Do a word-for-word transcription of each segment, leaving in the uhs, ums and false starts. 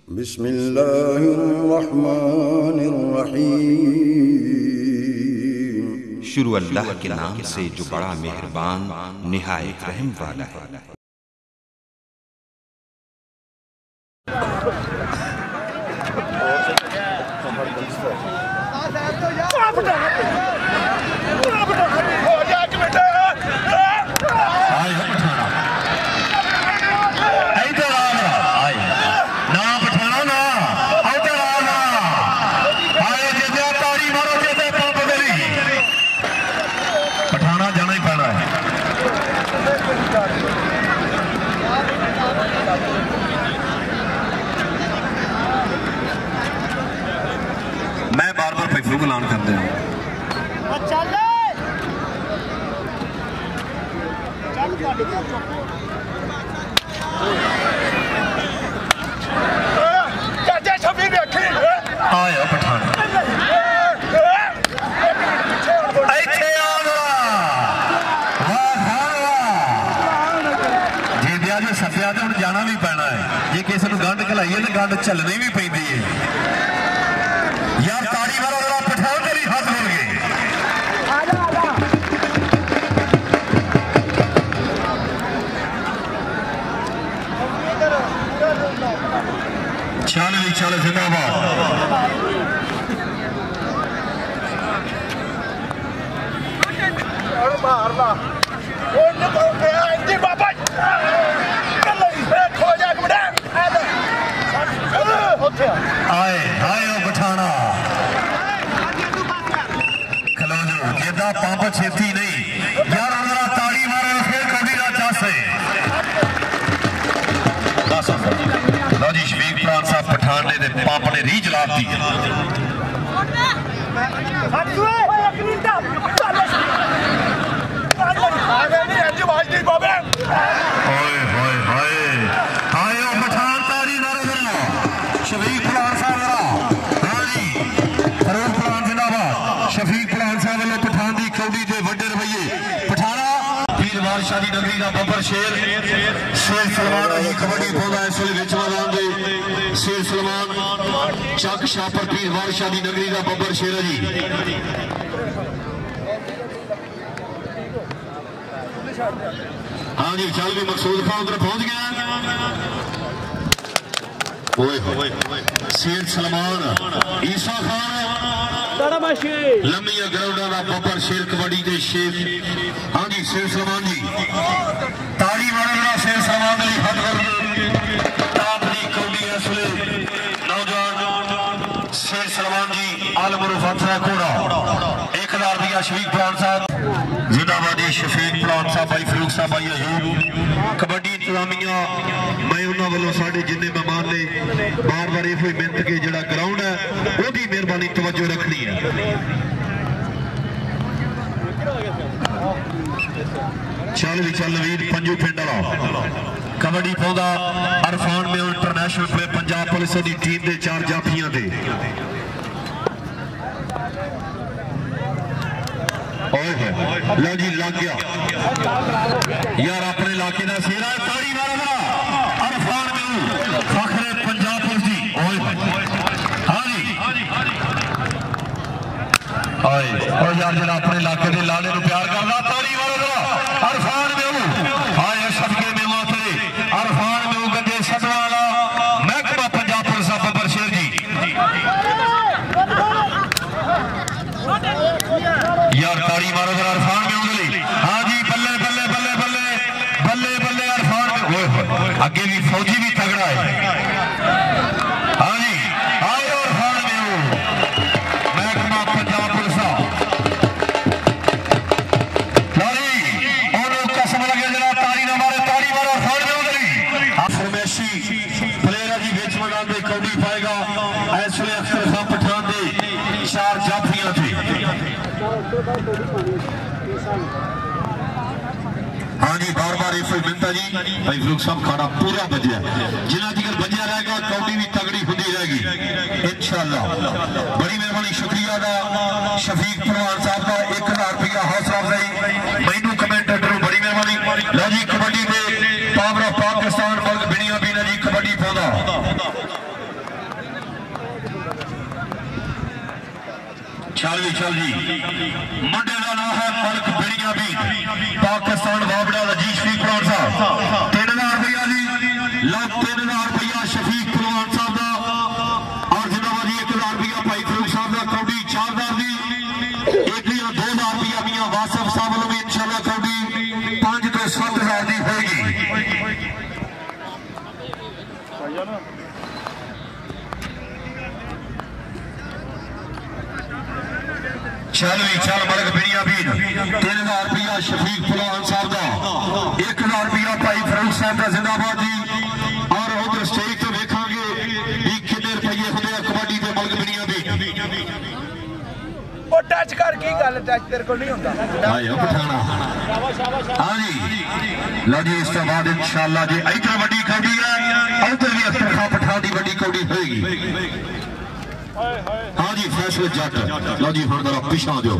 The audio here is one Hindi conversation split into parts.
बिस्मिल्लाहिर्रहमानिर्रहीम। शुरू अल्लाह के नाम से जो बड़ा मेहरबान निहायत रहम वाला है। मैं बार बार पैफरू को ऐलान करते हैं। आया पठान जे सफिया तो हम जाना भी पैना है। जे किसी को गंढ घलाइए तो गंढ झलनी भी पैंदी है यार। ताड़ी वाला जरा पठान तेरी हाथ हो गए। चल भी चल जिंदाबाद। आए आए पठाना खलो जो जेदा पंप छेती नहीं यार जरा ताड़ी मारे फिर कभी ना चासे। लो जी शफीक प्राण साहब पठान ने पंप ने री जला दी। ओए होए होए आयो पठान ताड़ी मारे जरा शफीक प्राण साहब जरा। हाँ जी फरूक प्राण जिंदाबाद। शफीक प्राण साहब वाले पठान की कौड़ी के वड्डे रवैये। पठाना पीर बादशाह दी नगरी का बब्बर शेर शेर सलमान अही कबड्डी पाउंदा इस वेले विच मैदान दे। शेर सलमान चक शापर पीर बादशाह दी नगरी का बब्बर शेर है जी। हाँ जी चल भी मकसूद खान उधर पहुंच गया। ओए होए शेर सलमान ईसा खान लम्बिया ग्राउंडा का बब्बर शेर कबड्डी के शेर। हाँ जी शेर सलमान जी ताड़ी मारे जरा शेर सलमान की हद कर कौड़ी इस वे नौजवान शेर सलमान जी आलमरू फातरा घोड़ा एक हजार रुपया। शफीक प्राण साहब जिंदाबाद। शफीक प्राण साहब भाई फरूक साहब भाई अयूब कबड्डी इंतजामिया मैं उन्होंने वालों साढ़े जिन्ने मेहमान ने बार बार ये मिहनत के जड़ा ग्राउंड है वही मेहरबानी तवज्जो रखनी है। चल भी चल वीर पंजू पिंड वाला कबड्डी पाउंदा अरफान में इंटरनेशनल प्ले पंजाब पुलिस की टीम के चार जाफियां दे। लो जी लग गया यार अपने इलाके का शेरा ताड़ी मारा अरफान में फखरे पंजाब पुलिस जी। हाँ जी आए और यार जरा अपने इलाके के लाले को प्यार करना ताड़ी मारा अरफान में आए सबके में माथे अरफान में गंदे सद वाला महकमा पंजाब पुलिस का बब्बर शेर जी। यार ताड़ी मारो जरा अरफान में उंगली। हाँ जी बल्ले बल्ले बल्ले बल्ले बल्ले बल्ले अरफान में आगे भी फौजी भी तगड़ा है। हाँ जी आए अरफान में महकमा पंजाब पुलिस कसम लगे जरा ताड़ी ना मारे ताड़ी मारो अरफान में उंगली। फरमैशी प्लेयर जी बिच मैदान में कौड़ी पाएगा इस वे अख्तर खान पठान दे चार जाफियां थे। हाँ जी बार बार इस मिलता जी भाई फरूक साहब खाना पूरा बजिया जिन्ना जिगर बजिया रहेगा कौड़ी भी तगड़ी होती रहेगी इंशाअल्लाह। बड़ी मेहरबानी शुक्रिया का शफीक परवान साहब का एक हजार रुपया हौसला अफजाई मैनू कमेंटेटर बड़ी मेहरबानी। लो जी कबड्डी में पावर ऑफ पाकिस्तान मुल्क बिनिया भी जी कबड्डी पाउंदा चल भी चल जी मुंडे का नाम है मलक बेड़िया भी पाकिस्तान बाबड़ा रजीश शफीक पहलवान साहब तीन हजार रुपया जी लो तीन हजार रुपया शफीक पहलवान साहब का और जिंदाबाद जी एक हजार रुपया भाई फरूक साहब का कौडी चार हजार दी एक या दो हजार रुपया मियां वासिफ साहब वालों भी इंशाल्लाह कौडी पांच तो सात हजार दी होगी। चल भी चल मलक बेड़िया भी तीन हजार रुपया शफीक पहलवान साहब का एक हजार रुपया भाई फरूक साहब का जिंदाबाद जी और उधर स्टेज तो देखांगे भी कितने रुपये होंगे कबड्डी के मलक बेड़िया भी टच कर की गल टच तेरे को नहीं होता आयो पठाना हां जी लो जी इस तो बाद इंशाल्लाह जी इधर बड़ी कौड़ी है उधर भी अख्तर खां पठान दी बड़ी कौड़ी होगी। हाँ जी फैसले जट लो जी हुण जरा पिछा दो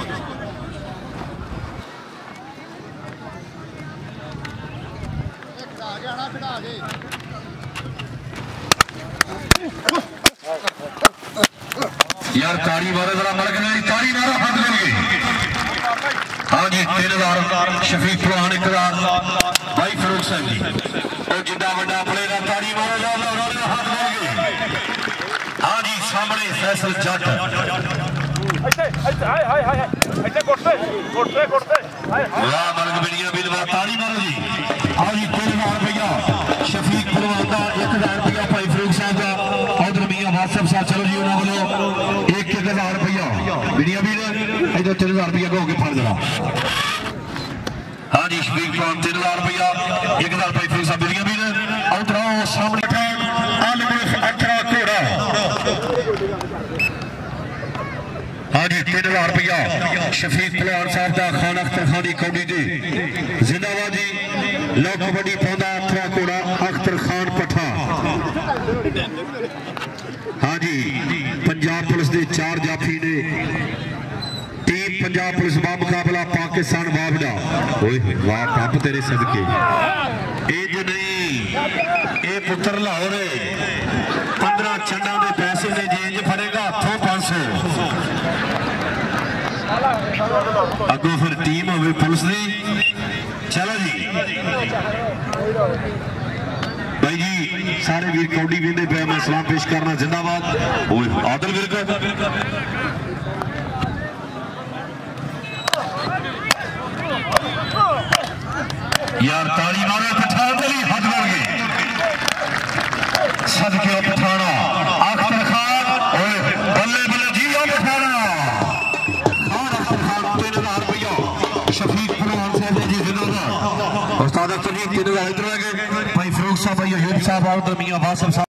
यार ताड़ी मारो जरा मलक ने ताड़ी मारो हाथ करके। हाँ जी तीन हजार शफीक पहलवान एक हजार भाई फरूक साहब जी और जिंदा बड़ा प्लेयर ताड़ी मारो जरा हाथ करके। हाँ जी सामने फैसल जट वाह मलक बेड़िया बिल ताड़ी मारो जी। हाँ जी तीन हजार रुपया शफीक पहलवान का एक हजार रुपया भाई फरूक साहब का उधर मियां वासिफ साहब चलो जी उन्होंने बोलो एक एक हजार रुपया बेड़िया बिल इधर तीन हजार रुपया को फड़ जरा। हाँ जी शफीक पहलवान तीन हजार रुपया एक हजार भाई फरूक साहब बेड़िया बिल उधर सामने हाँ जी तीन हजार रुपया शफीक पहलवान साहब का खान अख्तर खान की कौड़ी जी जिंदाबाद जी लो कबड्डी पौधा अथरा घोड़ा अख्तर खान पठा। हाँ जी पंजाब पुलिस के चार जाफी ने टीम पंजाब पुलिस बा मुकाबला पाकिस्तान बाबड़ा वाह पप तेरे सदके एज नहीं ये पुत्र लाहौर पंद्रह चंडा के पैसे ने जेंज फड़ेगा हथों पांच सौ अगो फिर टीम हो पुलिस की। चलो जी भाई जी सारे वीर कौडी वींदे पे मैं सलाम पेश करना जिंदाबाद आदल विरक यार ताली मारो पठान चली हद कर गए सदके पठाना अख्तर खान बल्ले बल्ले जी पठाना खान अख्तर खान तीन हजार रुपया शफीक पहलवान साहब जी जिंदाबाद उस्ताद अख्तर जी तीन हजार इधर आ गए भाई फरूक साहब भाई अयूब साहब और मियां वासिफ साहब